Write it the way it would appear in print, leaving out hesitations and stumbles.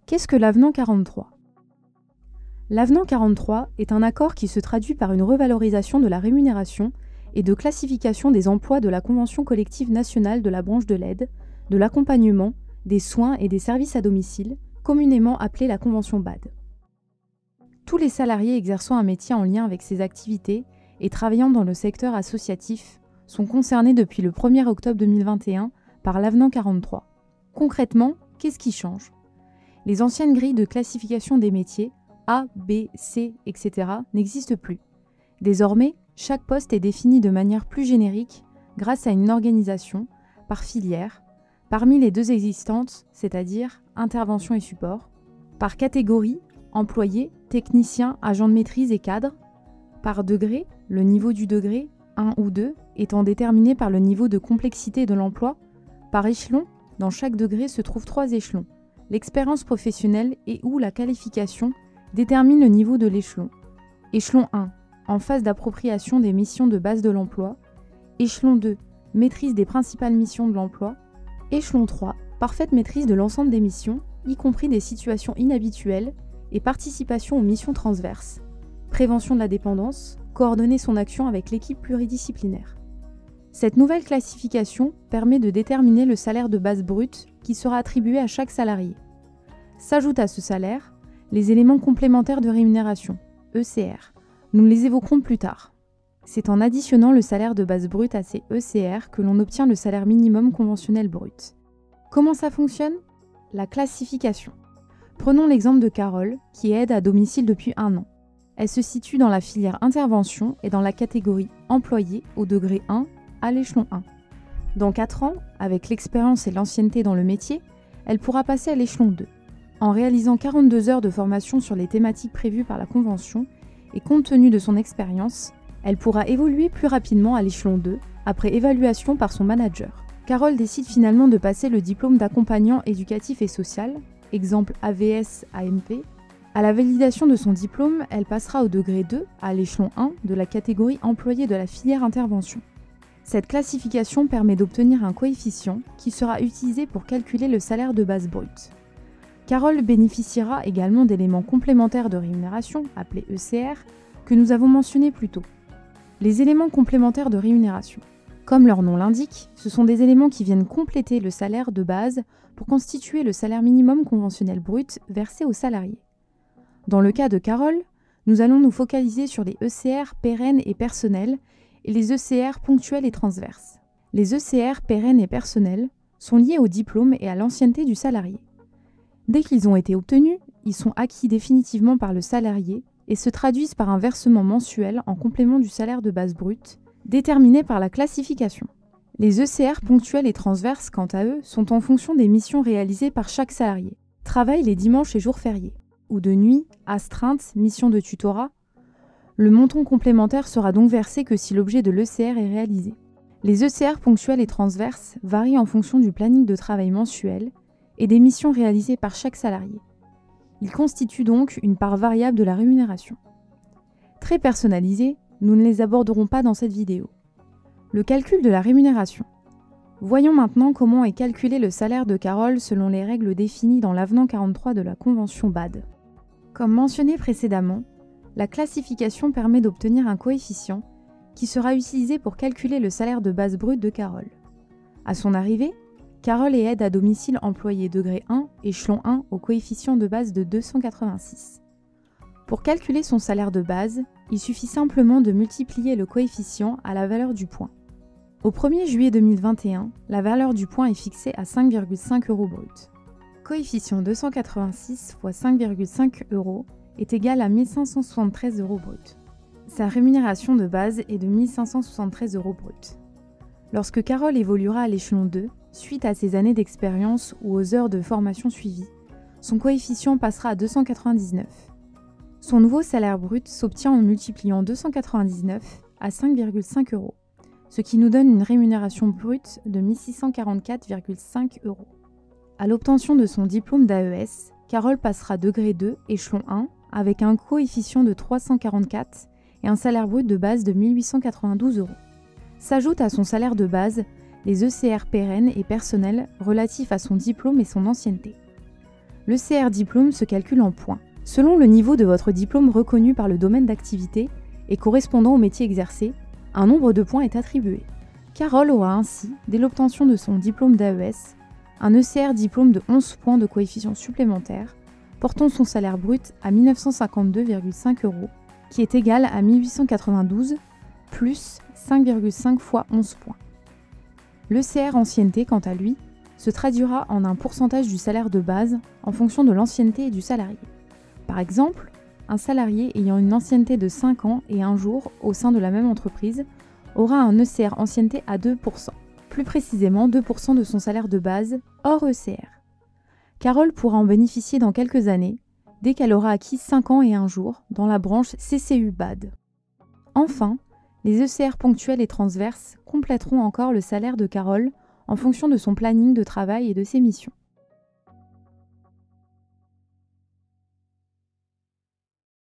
Qu'est-ce que l'avenant 43 ? L'avenant 43 est un accord qui se traduit par une revalorisation de la rémunération et de classification des emplois de la Convention collective nationale de la branche de l'aide, de l'accompagnement, des soins et des services à domicile, communément appelée la Convention BAD. Tous les salariés exerçant un métier en lien avec ces activités et travaillant dans le secteur associatif sont concernés depuis le 1er octobre 2021 par l'avenant 43. Concrètement, qu'est-ce qui change ? Les anciennes grilles de classification des métiers, A, B, C, etc. n'existent plus. Désormais, chaque poste est défini de manière plus générique grâce à une organisation, par filière, parmi les deux existantes, c'est-à-dire intervention et support, par catégorie, employé, technicien, agent de maîtrise et cadre, par degré, le niveau du degré, 1 ou 2, étant déterminé par le niveau de complexité de l'emploi, par échelon, dans chaque degré se trouvent 3 échelons. L'expérience professionnelle et ou la qualification détermine le niveau de l'échelon. Échelon 1, en phase d'appropriation des missions de base de l'emploi. Échelon 2, maîtrise des principales missions de l'emploi. Échelon 3, parfaite maîtrise de l'ensemble des missions, y compris des situations inhabituelles, et participation aux missions transverses. Prévention de la dépendance, coordonner son action avec l'équipe pluridisciplinaire. Cette nouvelle classification permet de déterminer le salaire de base brut qui sera attribué à chaque salarié. S'ajoutent à ce salaire les éléments complémentaires de rémunération, ECR. Nous les évoquerons plus tard. C'est en additionnant le salaire de base brut à ces ECR que l'on obtient le salaire minimum conventionnel brut. Comment ça fonctionne ? La classification. Prenons l'exemple de Carole, qui aide à domicile depuis 1 an. Elle se situe dans la filière intervention et dans la catégorie employé au degré 1 à l'échelon 1. Dans 4 ans, avec l'expérience et l'ancienneté dans le métier, elle pourra passer à l'échelon 2. En réalisant 42 heures de formation sur les thématiques prévues par la Convention et compte tenu de son expérience, elle pourra évoluer plus rapidement à l'échelon 2 après évaluation par son manager. Carole décide finalement de passer le diplôme d'accompagnant éducatif et social, exemple AVS-AMP. À la validation de son diplôme, elle passera au degré 2 à l'échelon 1 de la catégorie employé de la filière intervention. Cette classification permet d'obtenir un coefficient qui sera utilisé pour calculer le salaire de base brut. Carole bénéficiera également d'éléments complémentaires de rémunération, appelés ECR, que nous avons mentionnés plus tôt. Les éléments complémentaires de rémunération. Comme leur nom l'indique, ce sont des éléments qui viennent compléter le salaire de base pour constituer le salaire minimum conventionnel brut versé aux salariés. Dans le cas de Carole, nous allons nous focaliser sur les ECR pérennes et personnels et les ECR ponctuels et transverses. Les ECR pérennes et personnels sont liés au diplôme et à l'ancienneté du salarié. Dès qu'ils ont été obtenus, ils sont acquis définitivement par le salarié et se traduisent par un versement mensuel en complément du salaire de base brut, déterminé par la classification. Les ECR ponctuels et transverses, quant à eux, sont en fonction des missions réalisées par chaque salarié. Travail les dimanches et jours fériés, ou de nuit, astreinte, mission de tutorat. Le montant complémentaire sera donc versé que si l'objet de l'ECR est réalisé. Les ECR ponctuels et transverses varient en fonction du planning de travail mensuel et des missions réalisées par chaque salarié. Ils constituent donc une part variable de la rémunération. Très personnalisés, nous ne les aborderons pas dans cette vidéo. Le calcul de la rémunération. Voyons maintenant comment est calculé le salaire de Carole selon les règles définies dans l'avenant 43 de la Convention BAD. Comme mentionné précédemment, la classification permet d'obtenir un coefficient qui sera utilisé pour calculer le salaire de base brut de Carole. À son arrivée, Carole est aide à domicile employé degré 1, échelon 1 au coefficient de base de 286. Pour calculer son salaire de base, il suffit simplement de multiplier le coefficient à la valeur du point. Au 1er juillet 2021, la valeur du point est fixée à 5,5 € brut. Coefficient 286 fois 5,5 € est égal à 1573 € brut. Sa rémunération de base est de 1573 € brut. Lorsque Carole évoluera à l'échelon 2, suite à ses années d'expérience ou aux heures de formation suivies, son coefficient passera à 299. Son nouveau salaire brut s'obtient en multipliant 299 à 5,5 €, ce qui nous donne une rémunération brute de 1644,5 €. À l'obtention de son diplôme d'AES, Carole passera degré 2, échelon 1, avec un coefficient de 344 et un salaire brut de base de 1892 €. S'ajoutent à son salaire de base les ECR pérennes et personnels relatifs à son diplôme et son ancienneté. L'ECR diplôme se calcule en points. Selon le niveau de votre diplôme reconnu par le domaine d'activité et correspondant au métier exercé, un nombre de points est attribué. Carole aura ainsi, dès l'obtention de son diplôme d'AES, un ECR diplôme de 11 points de coefficient supplémentaire, portant son salaire brut à 1 952,5 €, qui est égal à 1 892 plus 5,5 fois 11 points. L'ECR ancienneté, quant à lui, se traduira en un pourcentage du salaire de base en fonction de l'ancienneté et du salarié. Par exemple, un salarié ayant une ancienneté de 5 ans et 1 jour au sein de la même entreprise aura un ECR ancienneté à 2%, plus précisément 2% de son salaire de base hors ECR. Carole pourra en bénéficier dans quelques années, dès qu'elle aura acquis 5 ans et 1 jour dans la branche CCU-BAD. Enfin, les ECR ponctuels et transverses compléteront encore le salaire de Carole en fonction de son planning de travail et de ses missions.